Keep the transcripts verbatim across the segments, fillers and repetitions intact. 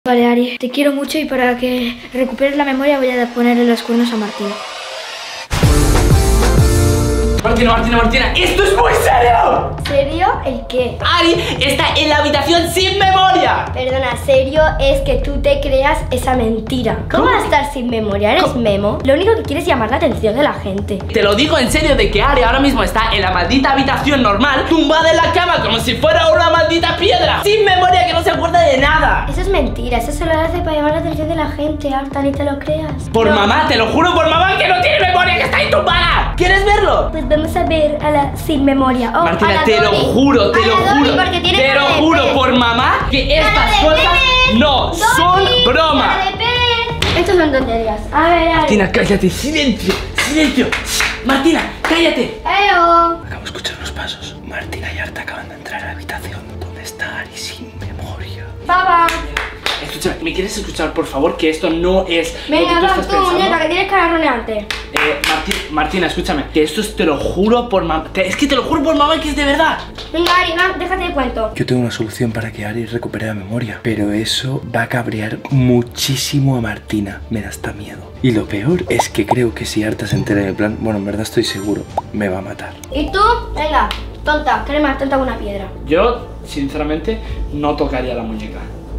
Vale, Ari, te quiero mucho y para que recuperes la memoria voy a ponerle los cuernos a Martina. Martina, Martina, Martina, ¡esto es muy serio! ¿Serio? ¿El qué? Ari está en la habitación sin memoria. Perdona, serio es que tú te creas esa mentira. ¿Cómo, ¿Cómo va a estar sin memoria? ¿Eres ¿Cómo? Memo? Lo único que quieres es llamar la atención de la gente. Te lo digo en serio de que Ari ahora mismo está en la maldita habitación normal, tumbada en la cama como si fuera una maldita piedra, sin memoria, que no se acuerda de nada. Eso es mentira, eso se lo hace para llamar la atención de la gente, Arta, ni te lo creas. Por no. mamá, te lo juro por mamá que no tiene memoria, que está ahí tumbada. ¿Quieres verlo? Pues vamos a ver a la sin memoria. Oh, Martina, te lo juro, te lo juro, te lo juro por mamá que estas cosas no son broma. Estos son tonterías. A ver, a ver. Martina, cállate, silencio, silencio. Martina, cállate. Eo. Acabo de escuchar los pasos. Martina y Arta acaban de entrar a la habitación donde está Ari sin memoria. Papá. Escúchame, ¿me quieres escuchar, por favor? Que esto no es Venga, lo que tú va, estás tú, pensando. muñeca, que tienes cara roneante. Eh, Marti Martina, escúchame, que esto es, te lo juro por mamá. Es que te lo juro por mamá que es de verdad. Venga, Ari, va, déjate de cuento. Yo tengo una solución para que Ari recupere la memoria, pero eso va a cabrear muchísimo a Martina. Me da hasta miedo. Y lo peor es que creo que si Arta se entera del plan, bueno, en verdad estoy seguro, me va a matar. ¿Y tú? Venga, tonta, que eres más tonta que una piedra. Yo, sinceramente, no tocaría la muñeca.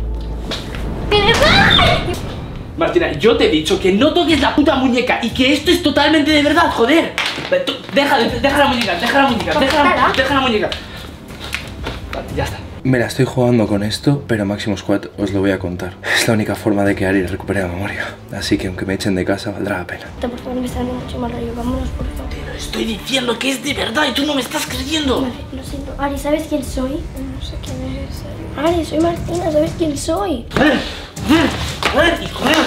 Martina, yo te he dicho que no toques la puta muñeca y que esto es totalmente de verdad, joder. Deja, deja la muñeca, deja la muñeca, deja la, deja la muñeca. Vale, ya está. Me la estoy jugando con esto, pero Máximo Squad os lo voy a contar. Es la única forma de que Ari recupere la memoria. Así que aunque me echen de casa, valdrá la pena. Por favor, me está dando mucho mal rollo, vámonos, por favor. Te lo estoy diciendo que es de verdad y tú no me estás creyendo. Vale, lo siento. Ari, ¿sabes quién soy? No sé quién eres, Ari. Ari, soy Martina, ¿sabes quién soy? A ver, a ver, a ver, hijo de...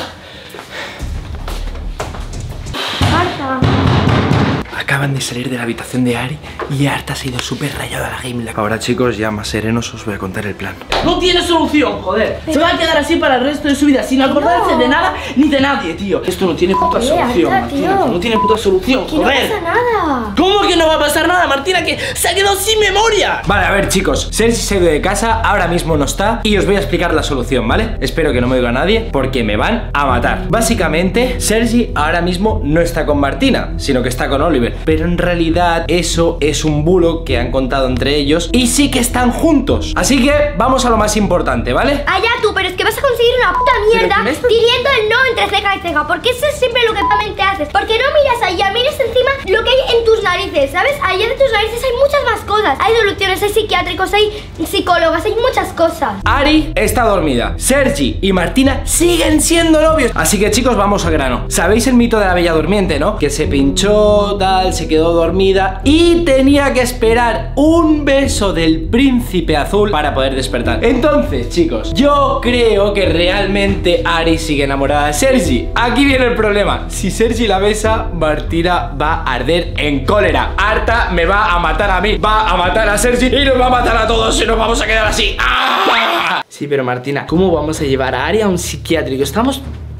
Arta. Acaban de salir de la habitación de Ari y Arta se ha ido súper rayada a la Game Lab. Ahora, chicos, ya más serenos os voy a contar el plan. No tiene solución, joder. Se va a quedar así para el resto de su vida, sin acordarse no. de nada ni de nadie, tío. Esto no tiene puta Oye, solución, Arta, Martina. tío. No tiene puta solución, Que joder. no pasa nada. ¿Cómo que no va a pasar nada, Martina? Que se ha quedado sin memoria. Vale, a ver, chicos, Sergi se ha ido de casa, ahora mismo no está y os voy a explicar la solución, ¿vale? Espero que no me oiga nadie porque me van a matar. Básicamente, Sergi ahora mismo no está con Martina, sino que está con Oliver. Pero en realidad eso es un bulo que han contado entre ellos y sí que están juntos. Así que vamos a lo más importante, ¿vale? Allá tú, pero es que vas a conseguir una puta mierda diciendo el no entre ceja y ceja. Porque eso es siempre lo que realmente haces. Porque no miras allá, miras encima lo que hay en tus narices, ¿sabes? Allá de tus narices hay muchas más cosas. Hay soluciones, hay psiquiátricos, hay psicólogas, hay muchas cosas. Ari está dormida, Sergi y Martina siguen siendo novios. Así que, chicos, vamos al grano. ¿Sabéis el mito de la bella durmiente, no? Que se pinchó, tal, se quedó dormida y tenía que esperar un beso del príncipe azul para poder despertar. Entonces, chicos, yo creo que realmente Ari sigue enamorada de Sergi. Aquí viene el problema. Si Sergi la besa, Martina va a arder en cólera. Arta me va a matar a mí, va a matar a Sergi y nos va a matar a todos y nos vamos a quedar así. ¡Ah! Sí, pero Martina, ¿cómo vamos a llevar a Ari a un psiquiátrico? Estamos...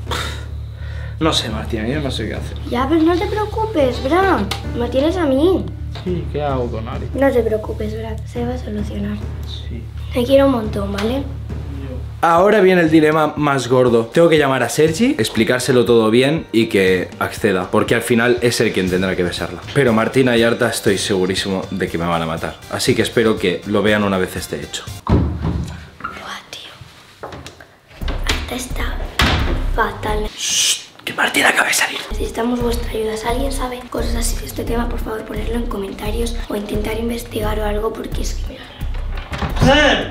No sé, Martina, yo no sé qué hacer. Ya, pero no te preocupes, Brad. Me tienes a mí. Sí, ¿qué hago con Ari? No te preocupes, Brad. Se va a solucionar. Sí. Te quiero un montón, ¿vale? Ahora viene el dilema más gordo. Tengo que llamar a Sergi, explicárselo todo bien y que acceda, porque al final es él quien tendrá que besarla. Pero Martina y Arta estoy segurísimo de que me van a matar. Así que espero que lo vean una vez esté hecho. Buah, tío. Arta está fatal. Shh, que Martina acaba de salir. Necesitamos vuestra ayuda. Si alguien sabe cosas así de este tema, por favor, ponerlo en comentarios o intentar investigar o algo, porque es que mira... ¡Eh!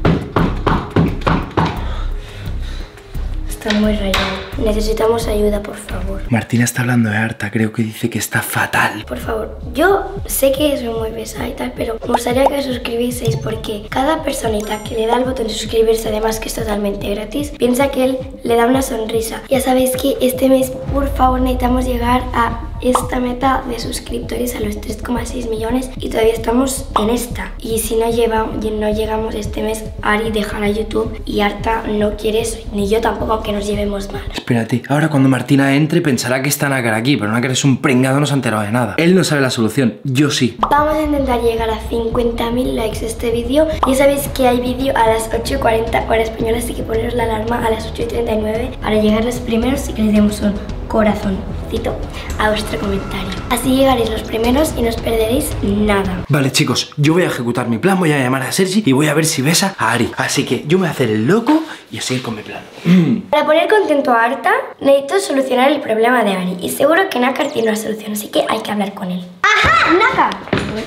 Está muy rayado. Necesitamos ayuda, por favor. Martina está hablando de Arta, creo que dice que está fatal. Por favor, yo sé que soy muy pesada y tal, pero me gustaría que os suscribieseis porque cada personita que le da el botón de suscribirse, además que es totalmente gratis, piensa que él le da una sonrisa. Ya sabéis que este mes, por favor, necesitamos llegar a esta meta de suscriptores, a los tres coma seis millones, y todavía estamos en esta. Y si no, lleva, no llegamos este mes, Ari dejará YouTube y Arta no quiere eso, ni yo tampoco, aunque nos llevemos mal. Espérate, ahora cuando Martina entre pensará que está Nácar aquí, pero Nácar es un pringado, no se ha enterado de nada. Él no sabe la solución, yo sí. Vamos a intentar llegar a cincuenta mil likes a este vídeo. Ya sabéis que hay vídeo a las ocho y cuarenta hora española, así que poneros la alarma a las ocho y treinta y nueve para llegar los primeros y que les demos un corazoncito a vuestro comentario. Así llegaréis los primeros y no os perderéis nada. Vale, chicos, yo voy a ejecutar mi plan, voy a llamar a Sergi y voy a ver si besa a Ari. Así que yo me voy a hacer el loco y a seguir con mi plan. Para poner contento a Arta, necesito solucionar el problema de Ari. Y seguro que Nácar tiene una solución, así que hay que hablar con él. ¡Ajá! ¡Nácar!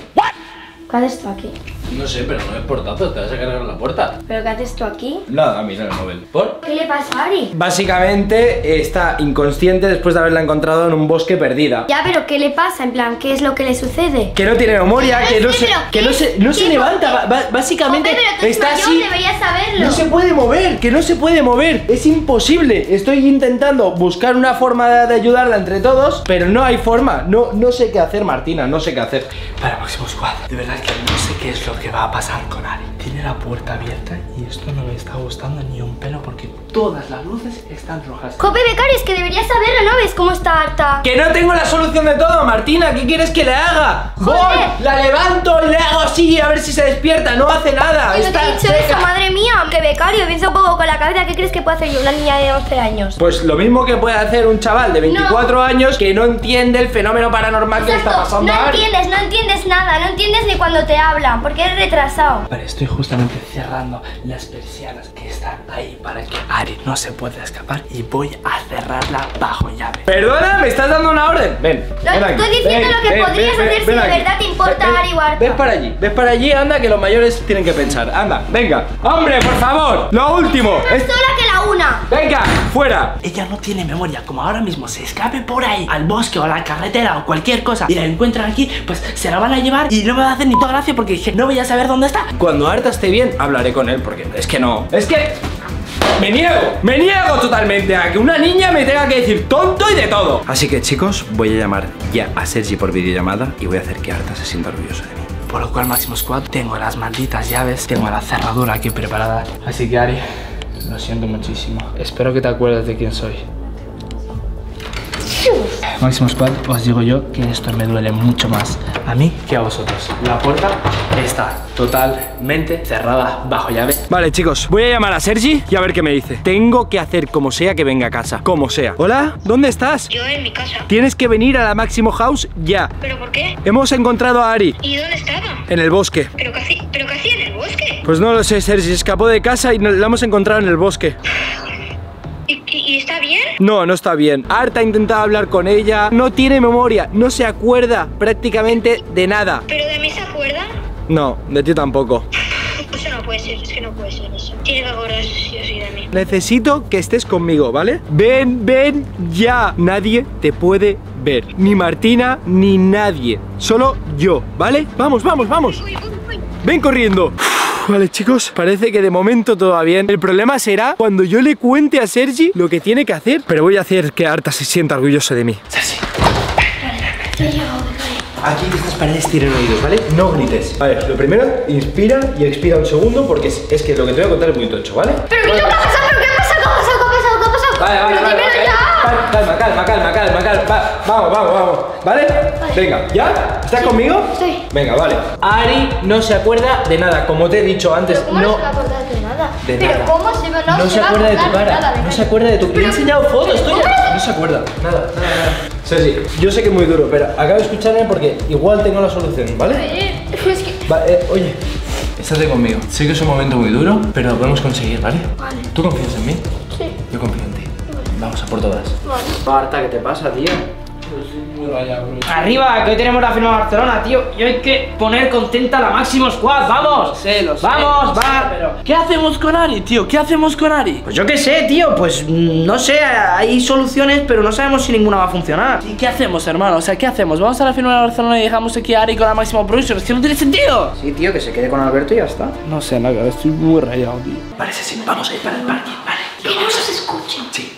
¿Qué haces tú aquí? No sé, pero no es portazo, te vas a cargar la puerta. ¿Pero qué haces tú aquí? Nada, mira el móvil. ¿Por? ¿Qué le pasa a Ari? Básicamente está inconsciente después de haberla encontrado en un bosque perdida. Ya, pero ¿qué le pasa? En plan, ¿qué es lo que le sucede? Que no tiene memoria, que no se, que no se, no se levanta, ba- ba- básicamente Joder, pero tú está eres así. mayor, deberías saberlo. No se puede mover, que no se puede mover, es imposible. Estoy intentando buscar una forma de, de ayudarla entre todos, pero no hay forma. No, no sé qué hacer, Martina, no sé qué hacer. Para Máximo Squad, de verdad que no sé qué es lo que va a pasar con Ari. Tiene la puerta abierta y esto no me está gustando ni un pelo porque todas las luces están rojas. Jope, becario, es que deberías saberlo, ¿no ves cómo está Arta? Que no tengo la solución de todo, Martina, ¿qué quieres que le haga? Joder. Voy, la levanto y le hago así a ver si se despierta, no hace nada. Que no te está he dicho seca. eso, madre mía. Que becario, piensa un poco con la cabeza. ¿Qué crees que puede hacer una niña de once años? Pues lo mismo que puede hacer un chaval de veinticuatro años que no entiende el fenómeno paranormal que le está Exacto, pasando no a Ari. entiendes, no entiendes nada. No entiendes ni cuando te hablan, porque eres retrasado. Vale, estoy justamente cerrando las persianas que están ahí para que Ari no se pueda escapar y voy a cerrarla bajo llave. Perdona, me estás dando una orden. Ven. No, ven te aquí. estoy diciendo Ven, lo que ven, podrías ven, hacer si ven de aquí. verdad te importa Ven, ven, Ari o Arta. Ves para allí, ves para allí, anda, que los mayores tienen que pensar. Anda, venga. Hombre, por favor, lo último. Más Es- sola que la una. Venga, fuera. Ella no tiene memoria, como ahora mismo se escape por ahí al bosque o a la carretera o cualquier cosa y la encuentran aquí, pues se la van a llevar y no me va a hacer ni toda gracia porque dije, no voy a saber dónde está. Cuando Arta esté bien, hablaré con él, porque es que no. Es que me niego, me niego totalmente a que una niña me tenga que decir tonto y de todo. Así que, chicos, voy a llamar ya a Sergi por videollamada y voy a hacer que Arta se sienta orgullosa de mí. Por lo cual, Máximo Squad, tengo las malditas llaves, tengo la cerradura aquí preparada. Así que, Ari, lo siento muchísimo. Espero que te acuerdes de quién soy. Máximo Squad, os digo yo que esto me duele mucho más a mí que a vosotros. La puerta está totalmente cerrada bajo llave. Vale, chicos, voy a llamar a Sergi y a ver qué me dice. Tengo que hacer como sea que venga a casa, como sea. Hola, ¿dónde estás? Yo en mi casa. Tienes que venir a la Máximo House ya. ¿Pero por qué? Hemos encontrado a Ari ¿Y dónde estaba? en el bosque. ¿Pero qué hacía, ¿pero qué hacía en el bosque? Pues no lo sé, Sergi, escapó de casa y no- la hemos encontrado en el bosque. ¿Y, y, y está bien? No, no está bien. Arta ha intentado hablar con ella, no tiene memoria, no se acuerda prácticamente de nada. ¿Pero de mí se acuerda? No, de ti tampoco. Eso no puede ser, es que no puede ser eso. Tiene que acordarse sí o sí de mí. Necesito que estés conmigo, ¿vale? Ven, ven ya. Nadie te puede ver. Ni Martina, ni nadie. Solo yo, ¿vale? Vamos, vamos, vamos. Uy, uy, uy. Ven corriendo. Uf, vale, chicos, parece que de momento todo va bien. El problema será cuando yo le cuente a Sergi lo que tiene que hacer. Pero voy a hacer que Arta se sienta orgulloso de mí. Sergi. Aquí estas paredes tienen oídos, ¿vale? No grites. Vale, lo primero, inspira y expira un segundo porque es, es que lo que te voy a contar es muy tocho, ¿vale? ¿Pero qué te ha pasado? ¿Pero qué ha pasado? ¿Qué ha pasado? ¿Qué ha pasado? ¿Qué ha pasado? Vale, vale, Pero vale, dímelo vale. ya. Calma, calma, calma, calma, calma. Va, vamos, vamos, vamos. ¿Vale? Venga, ¿ya? ¿Estás conmigo? Sí. Venga, vale. Ari no se acuerda de nada, como te he dicho antes. ¿Pero cómo no. no se va a acordar de nada? De ¿Pero nada. cómo se va, no No se, se va a acuerda de tu acordar cara, nada, no Becario? se acuerda de tu cara. Le he enseñado fotos, estoy ¿Cómo? no se acuerda. Nada, nada, nada. Sergi, yo sé que es muy duro, pero acaba de escucharme porque igual tengo la solución, ¿vale? Eh, Es que... Va, eh, oye, estate conmigo. Sé que es un momento muy duro, pero lo podemos conseguir, ¿vale? Vale. ¿Tú confías en mí? Sí, Yo confío en ti. Vamos a por todas. vale. Marta, ¿qué te pasa, tío? Arriba, que hoy tenemos la firma de Barcelona, tío. Y hay que poner contenta a la Máximo Squad. ¡Vamos! sé, lo sé, ¡Vamos, lo sé, va! pero ¿qué hacemos con Ari, tío? ¿Qué hacemos con Ari? Pues yo qué sé, tío. Pues mm, no sé, hay soluciones, pero no sabemos si ninguna va a funcionar. ¿Y qué hacemos, hermano? O sea, ¿qué hacemos? ¿Vamos a la firma de Barcelona y dejamos aquí a Ari con la Máximo Production? Es que no tiene sentido. Sí, tío, que se quede con Alberto y ya está. No sé, Naga, estoy muy rayado, tío. Vale, sí, sí, vamos a ir para el parking, vale. Que no nos escuchen. Sí,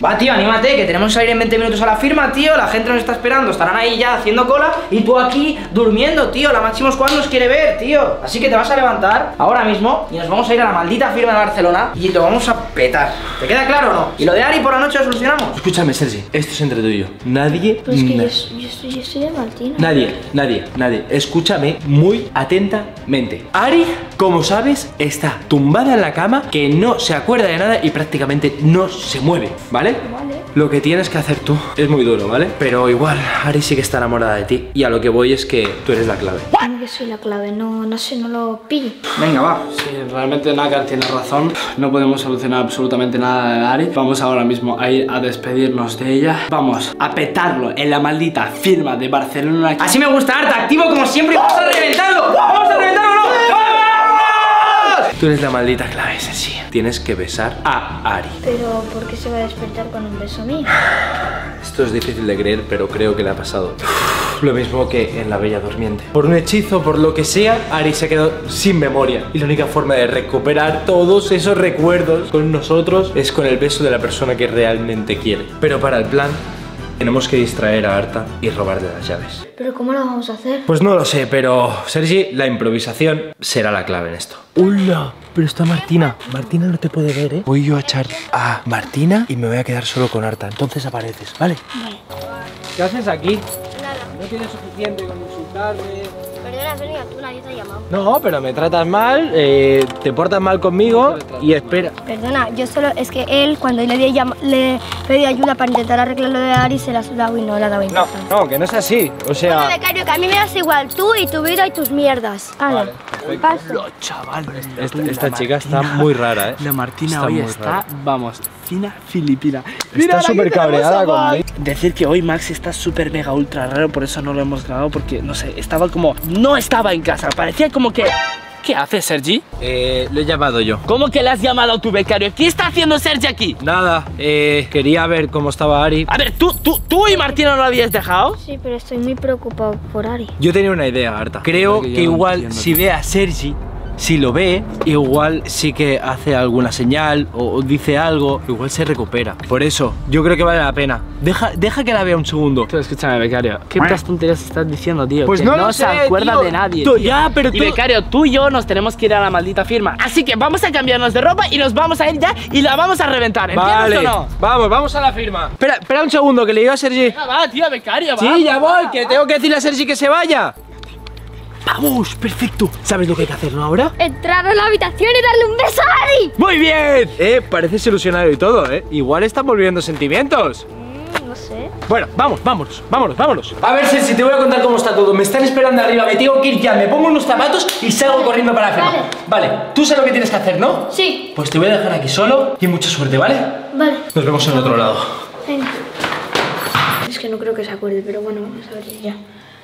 Va, tío, anímate, que tenemos que salir en veinte minutos a la firma, tío. La gente nos está esperando, estarán ahí ya haciendo cola. Y tú aquí durmiendo, tío. La Máximo Squad nos quiere ver, tío. Así que te vas a levantar ahora mismo y nos vamos a ir a la maldita firma de Barcelona y lo vamos a petar. ¿Te queda claro o no? Y lo de Ari por la noche lo solucionamos. Escúchame, Sergi, esto es entre tú y yo. Nadie... Pero es que na- yo, yo, soy, yo soy de Martina. Nadie, nadie, nadie. Escúchame muy atentamente. Ari, como sabes, está tumbada en la cama, que no se acuerda de nada y prácticamente no se mueve, ¿vale? Vale. Lo que tienes que hacer tú es muy duro, ¿vale? Pero igual, Ari sí que está enamorada de ti. Y a lo que voy es que tú eres la clave. ¿Cómo que soy la clave? No, no sé, no lo pillo. Venga, va. Sí, realmente Nácar tiene razón. No podemos solucionar absolutamente nada de Ari. Vamos ahora mismo a ir a despedirnos de ella. Vamos a petarlo en la maldita firma de Barcelona. Así me gusta, Arta, activo como siempre y vamos a reventarlo. ¡Vamos a reventarlo, no! ¡Vamos! Tú eres la maldita clave, Sergi. Tienes que besar a Ari. Pero, ¿por qué se va a despertar con un beso mío? Esto es difícil de creer, pero creo que le ha pasado lo mismo que en La Bella Durmiente. Por un hechizo, por lo que sea, Ari se quedó sin memoria. Y la única forma de recuperar todos esos recuerdos con nosotros es con el beso de la persona que realmente quiere. Pero para el plan, tenemos que distraer a Arta y robarle las llaves. ¿Pero cómo lo vamos a hacer? Pues no lo sé, pero Sergi, la improvisación será la clave en esto. ¡Hola! Pero está Martina. Martina no te puede ver, ¿eh? Voy yo a echar a Martina y me voy a quedar solo con Arta. Entonces apareces, ¿vale? Vale. ¿Qué haces aquí? Nada. No tienes suficiente con insultarme. Perdona, Sonia, tú nadie te ha llamado. No, pero me tratas mal, eh, te portas mal conmigo y espera. Perdona, yo solo, es que él, cuando le, di llam- le pedí ayuda para intentar arreglar lo de Ari, se la ha sudado y no le ha dado No, importancia. no, que no es así. O sea... Bueno, becario, que a mí me das igual, tú y tu vida y tus mierdas. Hala, paso. Chaval, Esta, esta chica está muy rara, ¿eh? La Martina Está hoy muy está, rara. vamos, fina filipina. Está la súper que tenemos cabreada a Max. conmigo. Decir que hoy Max está súper mega ultra raro, por eso no lo hemos grabado, porque no sé, estaba como, no estaba en casa, parecía como que... ¿Qué haces, Sergi? Eh, le he llamado yo. ¿Cómo que le has llamado a tu becario? ¿Qué está haciendo Sergi aquí? Nada, eh, quería ver cómo estaba Ari. A ver, ¿tú, tú, tú y Martina no lo habías dejado? Sí, pero estoy muy preocupado por Ari. Yo tenía una idea, Arta. Creo Porque yo que no igual entiendo. si ve a Sergi, si lo ve, igual sí que hace alguna señal o, o dice algo, igual se recupera. Por eso, yo creo que vale la pena. Deja, deja que la vea un segundo. Tú, escúchame, becario. ¿Qué putas tonterías estás diciendo, tío? Pues que no no lo se sé, acuerda tío. de nadie. Tú- tío. ya, pero Y tú- becario, tú y yo nos tenemos que ir a la maldita firma. Así que vamos a cambiarnos de ropa y nos vamos a ir ya y la vamos a reventar. ¿Entiendes Vale, o no? vamos, vamos a la firma. Espera, espera un segundo, que le digo a Sergi. Ah, va, tío, becario, va. Sí, ya voy, que tengo que decirle a Sergi que se vaya. Vamos, perfecto. ¿Sabes lo que hay que hacer, no, ahora? Entrar a la habitación y darle un beso a Ari. ¡Muy bien! Eh, pareces ilusionado y todo, ¿eh? Igual están volviendo sentimientos. Mm, no sé. Bueno, vamos, vámonos, vámonos, vámonos. A ver, Sergi, te voy a contar cómo está todo. Me están esperando arriba, me tengo que ir ya. Me pongo unos zapatos y salgo corriendo para la firma. Vale. Vale, tú sabes lo que tienes que hacer, ¿no? Sí. Pues te voy a dejar aquí solo y mucha suerte, ¿vale? Vale. Nos vemos en otro lado. Venga. Es que no creo que se acuerde, pero bueno, vamos a ver ya.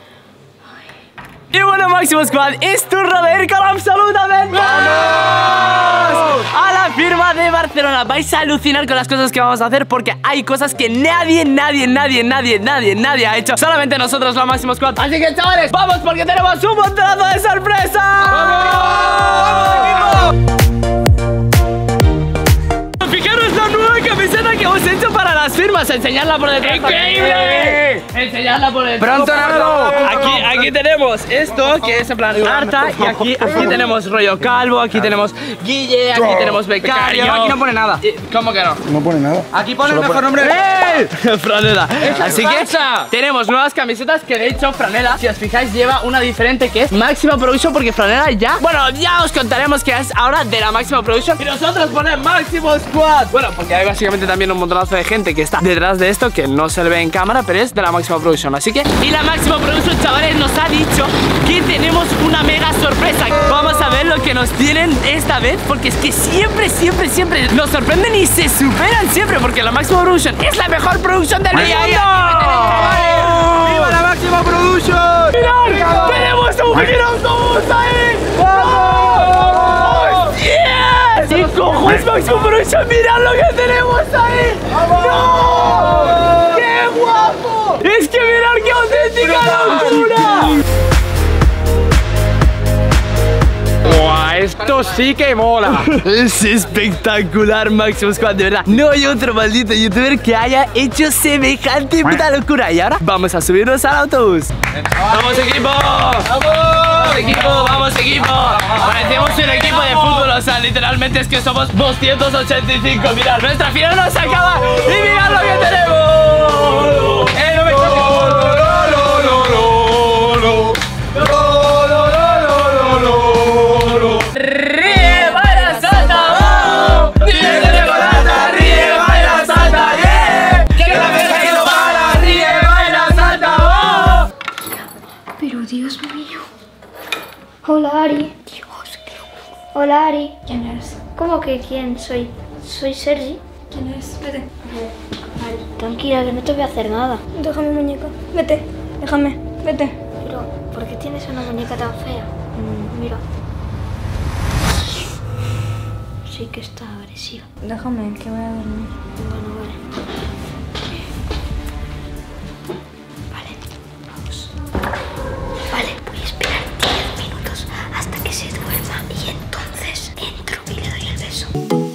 Y bueno, Máximo Squad, es turno de ir con absolutamente ¡vamos! A la firma de Barcelona. Vais a alucinar con las cosas que vamos a hacer, porque hay cosas que nadie, nadie, nadie, nadie, nadie, nadie ha hecho. Solamente nosotros, la Máximo Squad. Así que, chavales, vamos, porque tenemos un montonazo de sorpresa. ¡Vamos! Fijaros la nueva camiseta que hemos hecho para las firmas. Enseñadla por detrás. ¡Increíble! Enseñadla por detrás. Pronto, Nardo. Aquí, aquí tenemos esto, que es en plan Arta. Y aquí, aquí tenemos rollo calvo. Aquí tenemos Guille. Aquí tenemos becario. Becario, aquí no pone nada. Y- ¿Cómo que no? No pone nada. Aquí pone el mejor nombre. ¡Eh! Franela. Así que falsa. tenemos nuevas camisetas que de hecho Franela, si os fijáis, lleva una diferente que es Máxima Production, porque Franela ya, bueno, ya os contaremos que es ahora de la Máxima Production y nosotros ponemos Máximo Squad. Bueno, porque hay básicamente también un montonazo de gente que está detrás de esto, que no se le ve en cámara, pero es de la Máxima Production. Así que, y la Máxima Production, chavales, nos ha dicho que tenemos una mega sorpresa. Vamos a ver lo que nos tienen esta vez, porque es que siempre, siempre, siempre nos sorprenden y se superan siempre, porque la Máxima Production es la mejor producción del mundo. ¡Viva la Máxima Production! ¡Mirad! ¡Tenemos un mini autobús ahí! ¡Vamos! ¡Yes! ¡Y cojones Máximo Production! ¡Mirad lo que tenemos ahí! ¡No! ¡Qué guapo! ¡Es que mirad qué auténtica locura! ¡Guau! Esto Esto sí que mola. Es espectacular, Máximo Squad, de verdad. No hay otro maldito youtuber que haya hecho semejante puta locura. Y ahora vamos a subirnos al autobús. ¡Vamos, equipo! ¡Vamos, equipo! ¡Vamos, equipo! Parecemos un equipo de fútbol, o sea, literalmente es que somos doscientos ochenta y cinco. Mirad, nuestra final no se acaba y mirad lo que tenemos. ¡Eh, no me ¡Ríe, baila, salta! ¡Ríe, baila, ríe, baila, salta! ¡Yeah! ¡Que la vez que lo baila, ríe, baila, salta! Pero Dios mío. Hola, Ari. Dios, qué locura. Hola, Ari. ¿Quién eres? ¿Cómo que quién soy? Soy Sergi. ¿Quién es? Vete. Ari, tranquila, que no te voy a hacer nada. Déjame, muñeca. Vete. Déjame. Vete. Pero, ¿por qué tienes una muñeca tan fea? Mm, mira. Sí que está agresiva. Déjame, que voy a dormir. Bueno, vale. Vale, vamos. Vale, voy a esperar diez minutos hasta que se duerma y entonces entro y le doy el beso.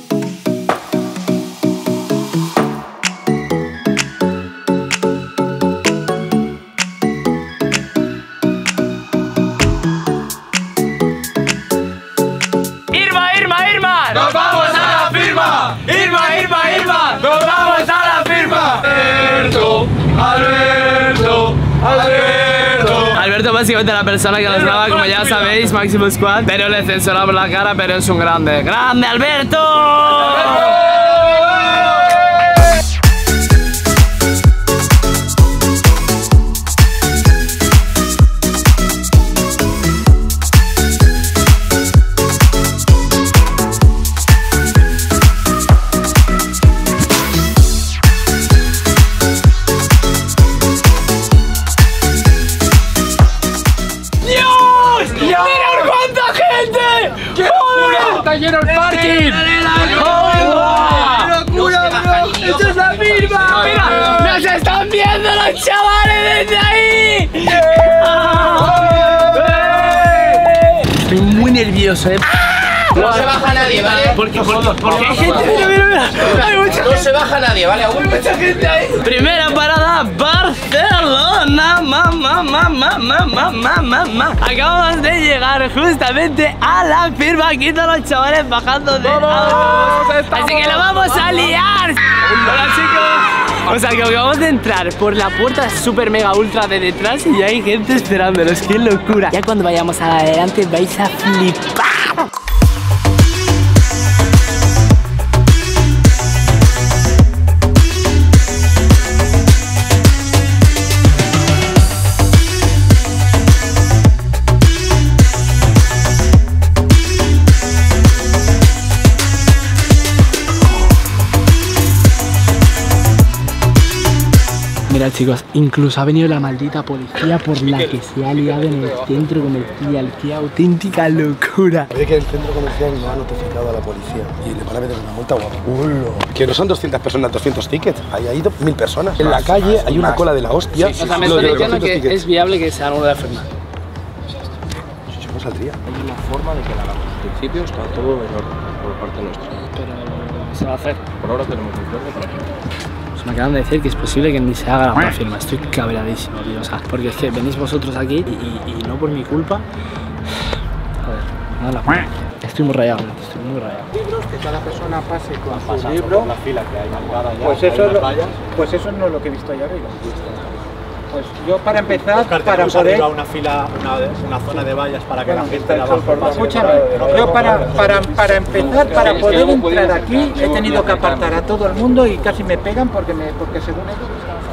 ¡Irma, Irma, Irma! ¡Nos vamos a la firma! ¡Irma, Irma, Irma! ¡Nos vamos a la firma! Alberto, Alberto, Alberto. Alberto básicamente la persona que nos graba, como ya sabéis, Máximo Squad. Pero le censuramos la cara, pero es un grande. ¡Grande, Alberto! ¡Está lleno el parking! ¡Qué locura, bro! ¡Esto es la firma! ¡Mira! ¡Nos están viendo los chavales desde ahí! Estoy muy nervioso, eh. No se baja nadie, ¿vale? Porque, porque, porque hay gente. Mira, mira, mira. Hay mucha No se baja nadie, ¿vale? Aún mucha gente ahí. Primera parada, Barcelona. Ma, ma, ma, ma, ma, ma, ma, ma, ma. Acabamos de llegar justamente a la firma. Aquí todos los chavales bajando de autos. Así que lo vamos a liar. Hola, chicos. O sea, que acabamos de entrar por la puerta super mega ultra de detrás y hay gente esperándonos. ¡Qué locura! Ya cuando vayamos a la de adelante vais a flipar. Mirad, chicos, incluso ha venido la maldita policía por la que se ha liado en el centro comercial. ¡Qué auténtica locura! Ve que el centro comercial no ha notificado a la policía y le van a meter una multa guapa. ¡Ulo! Que no son doscientas personas, doscientos tickets. Ahí hay mil personas. En la calle hay una cola de la hostia. O sea, me están diciendo que es viable que sea algo de la firma. ¿Cómo saldría? Hay una forma de que la hagamos. En principio está todo en orden por parte nuestra. Pero se va a hacer. Por ahora tenemos un plan para hacer. Me acaban de decir que es posible que ni se haga la firma. Estoy cabreadísimo, tío. O sea, porque es que venís vosotros aquí y, y, y no por mi culpa. Joder, no la firma. Estoy muy rayado, estoy muy rayado. Libros, que cada persona pase con su libro. La fila que hay marcada ya, pues, eso es lo, pues eso no es lo que he visto allá arriba. Pues yo para empezar, para poder... una fila, una, una zona de vallas para que bueno, la gente la baje. Escúchame, yo para, para, para empezar, para poder entrar aquí, he tenido que apartar a todo el mundo y casi me pegan porque, me, porque según ellos...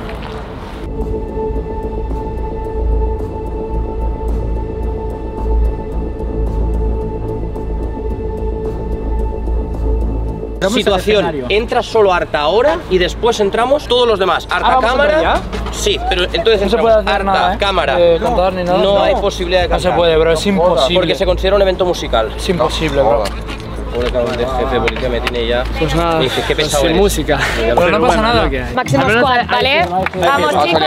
Situación, entra solo Arta ahora y después entramos todos los demás. Arta ah, cámara. Sí, pero entonces no entramos se puede hacer Arta nada, ¿eh? cámara. Eh, cantar ni nada. No, No hay posibilidad de cantar. No se puede, bro, es imposible. Porque se considera un evento musical. Es imposible, bro. pobre cabrón de jefe de policía me tiene ya. Pues nada, me dice, ¿qué pues pesado sin eres? música. Pero Pero no pasa nada. Máximo squad, ¿vale? Vamos, chicos.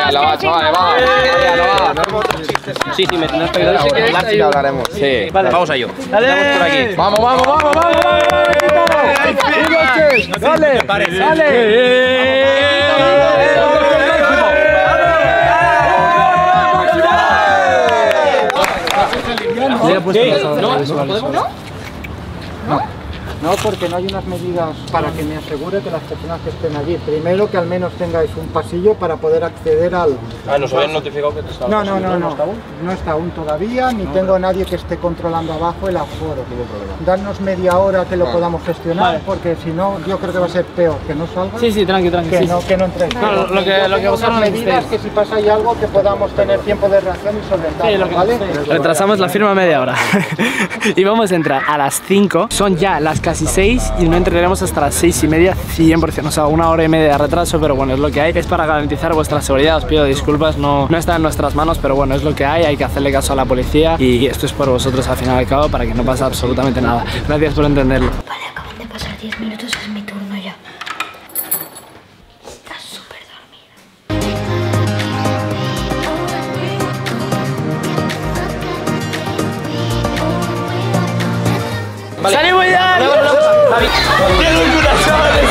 Sí, sí, me tendrás que ayudar ahora. La chica hablaremos. Sí, vamos a ello. Dale. Estamos por aquí. Vamos, vamos, vamos, vamos. Dale, No, no, porque no hay unas medidas para que me asegure que las personas que estén allí, primero que al menos tengáis un pasillo para poder acceder al... Ah, nos habían notificado que te estaba. No, no, no, no, no está aún todavía, ni tengo a nadie que esté controlando abajo el aforo. Darnos media hora que lo podamos gestionar, porque si no, yo creo que va a ser peor que no salga. Sí, sí, tranqui, tranqui. Que sí. no, que no entréis. Claro, lo que, lo que vosotros medidas que si pasa ahí algo que podamos tener tiempo de reacción y solventarlo, Sí, lo que ¿vale? retrasamos la firma media hora. Y vamos a entrar a las cinco, son ya las casi seis y no entraremos hasta las seis y media cien por cien, o sea, una hora y media de retraso, pero bueno, es lo que hay. Es para garantizar vuestra seguridad, os pido disculpas, no, no está en nuestras manos, pero bueno, es lo que hay, hay que hacerle caso a la policía y esto es por vosotros al final y al cabo para que no pase absolutamente nada. Gracias por entenderlo. Vale, acaban de pasar diez minutos, es mi turno ya. Estás súper dormida. Vale. ¡Salimos ya! ¡Qué locura, chavales!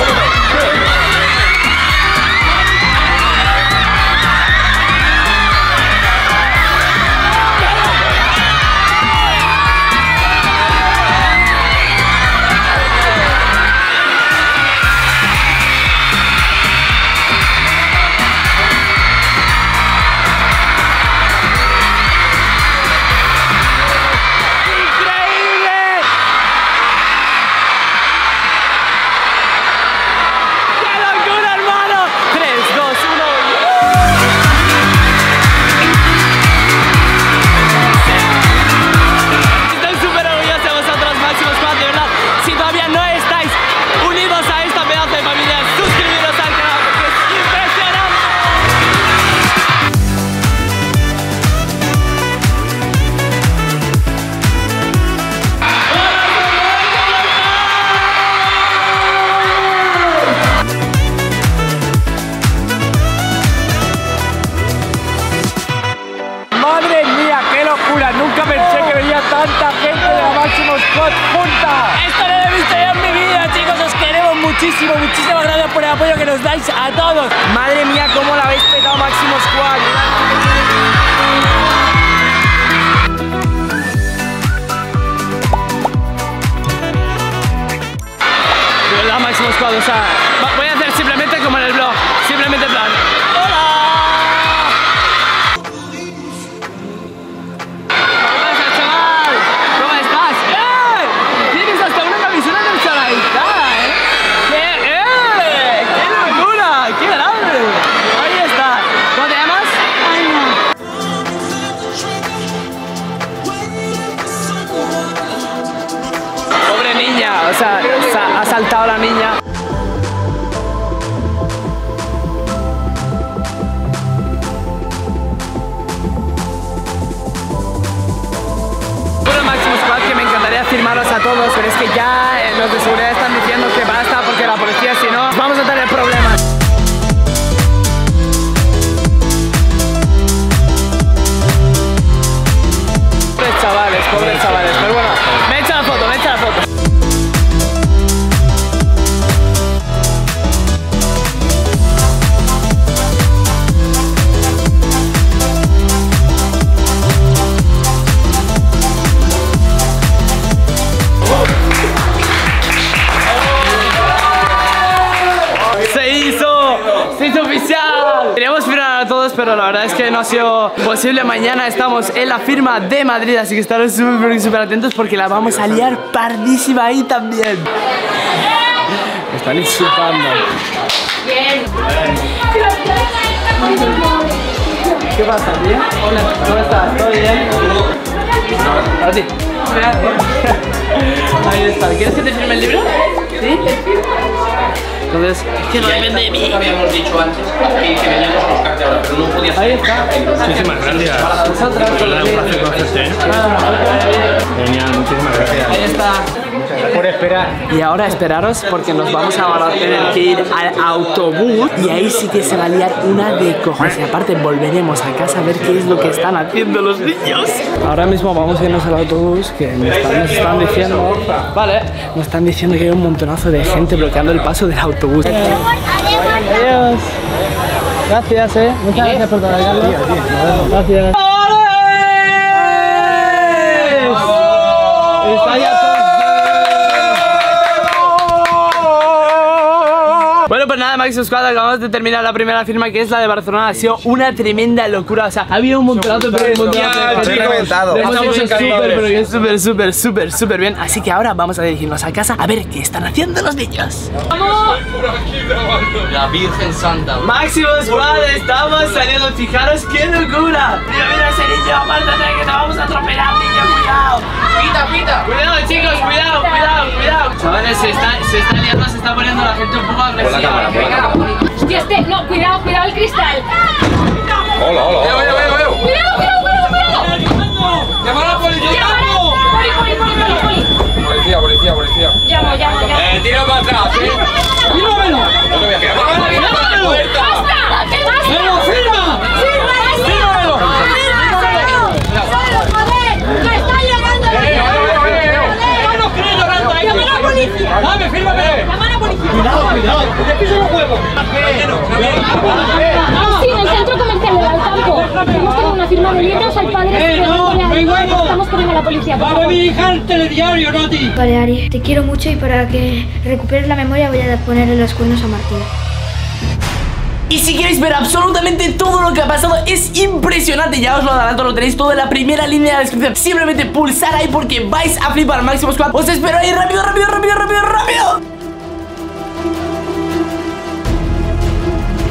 Nunca pensé que veía tanta gente de la Máximo Squad junta. Esto no lo he visto yo en mi vida, chicos. Os queremos muchísimo. Muchísimas gracias por el apoyo que nos dais a todos. Madre mía, cómo la habéis petado, Máximo Squad. De verdad, Máximo Squad, o sea, voy a hacer simplemente como en el blog. Simplemente en plan, ¡hola! O sea, ha saltado la niña. Bueno, Máximo Squad, que me encantaría firmaros a todos, pero es que ya eh, los de seguridad están diciendo que basta porque la policía, si no, vamos a tener problemas. Pobres chavales, pobres chavales, pero bueno, me echa la foto, me echa la foto. ¡Se hizo! ¡Se hizo oficial! Queríamos firmar a todos, pero la verdad es que no ha sido posible. Mañana estamos en la firma de Madrid, así que estaros súper, súper atentos porque la vamos a liar pardísima ahí también. Me están insultando. Bien. ¿Qué pasa, tío? Hola, ¿cómo estás? ¿Todo bien? Para ti. Ahí está. ¿Quieres que te firme el libro? ¿Sí? Entonces, es que no depende de mí. Habíamos dicho antes que, que veníamos a buscarte ahora, pero no podía ser. Ahí está. Muchísimas gracias. Vosotras. Genial, muchísimas gracias. Ahí está. Muchas gracias. por esperar. Y ahora esperaros porque nos vamos ahora a tener que ir al autobús y ahí sí que se va a liar una de cojones. Y aparte volveremos a casa a ver qué es lo que están haciendo los niños. Ahora mismo vamos a irnos al autobús que nos están, nos están diciendo, vale, nos están diciendo que hay un montonazo de gente bloqueando el paso del autobús. Adiós. Gracias, eh. Muchas gracias por todo, Carlos. Gracias. Está ya todo. Bueno, pues nada, Maxi Squad, acabamos de terminar la primera firma, que es la de Barcelona. Ha sido una tremenda locura. O sea, ha habido un montonazo, pero un montonazo de reventado. Estamos súper, pero súper, súper, súper, súper bien. Así que ahora vamos a dirigirnos a casa a ver qué están haciendo los niños. ¡Vamos! La Virgen Santa. Máximo Squad, estamos saliendo. Fijaros qué locura. Mira, mira ese niño, apártate que te vamos a atropellar, niño, cuidado. Pita, pita. Cuidado, chicos, cuidado, cuidado, cuidado. Chavales, se está, se está liando, se está poniendo la gente un poco agresiva. Hostia, este, no, cuidado, cuidado el cristal. Hola, hola, Veo, veo, veo, veo. Cuidado, cuidado, cuidado, cuidado. ¡Llama a la policía! Poli, poli, poli, poli, poli. Policía, policía, policía. Llamo, llamo, llamo. Eh, tira para atrás, ¿eh? ¡Fírmamelo! No te voy a quedar. ¡Fírmamelo! ¡Basta! ¿Qué pasa? ¡Firma, firma! ¡Fírmamelo! ¡Fírmamelo! ¡Solo, joder! ¡Que está llorando! ¡No nos queréis llorando ahí! ¡Llama a la policía! ¡Dame, fírmamelo! ¡Llama a la policía! ¡Cuidado, cuidado! ¡Te piso los huevos! Sí, en el centro comercial del Alcampo. Hemos tenido una firma de libros al padre. ¡Eh, no! ¡No hay huevos! Estamos que venga la policía. ¡Va a mi hija al telediario, no a ti! Vale, Ari, te quiero mucho y para que recuperes la memoria voy a ponerle los cuernos a Martín. Y si queréis ver absolutamente todo lo que ha pasado, es impresionante. Ya os lo adelanto, lo tenéis todo en la primera línea de la descripción. Simplemente pulsar ahí porque vais a flipar. Máximo Squad, os espero ahí. Rápido, rápido, rápido, rápido, rápido.